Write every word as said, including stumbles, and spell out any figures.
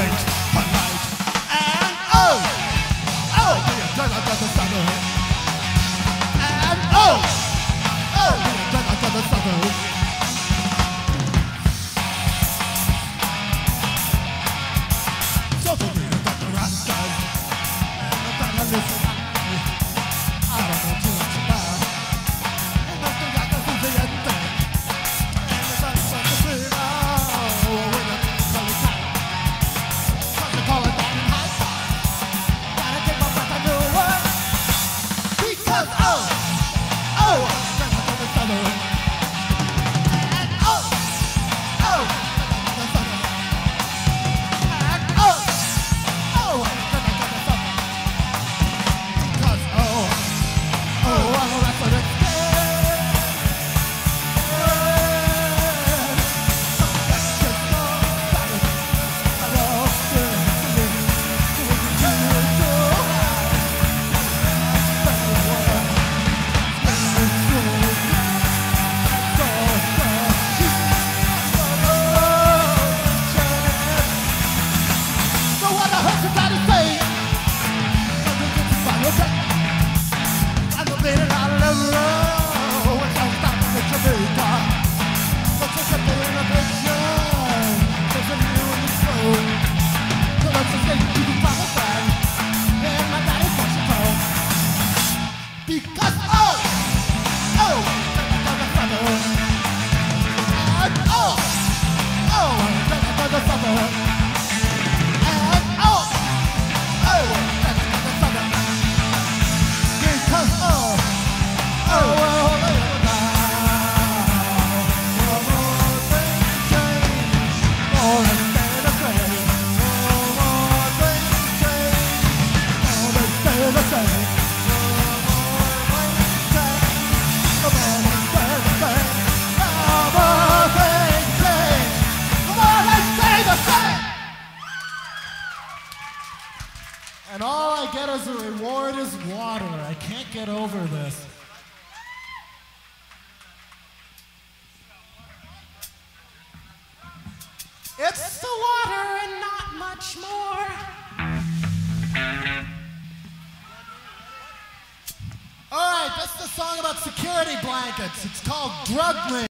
wait one night, and oh, oh, the other summer, and oh, oh, the other summer. So for me, that the rascals, and that I listen, I don't know too much about, and that's the rock of the end thing, and the sun's on the big, oh, when I'm call it time, cause they call it down in high side, gotta take my breath, I know what, because oh, oh, the other summer, and oh, oh, the other summer. Because oh, oh, and oh, oh, the summer, and oh, oh, the summer. Because oh, oh, well, no more things change, more than stay the same. No more things change, more than stay the same. And all I get as a reward is water. I can't get over this. It's the water and not much more. All right, this is a song about security blankets. It's called Drug Ring.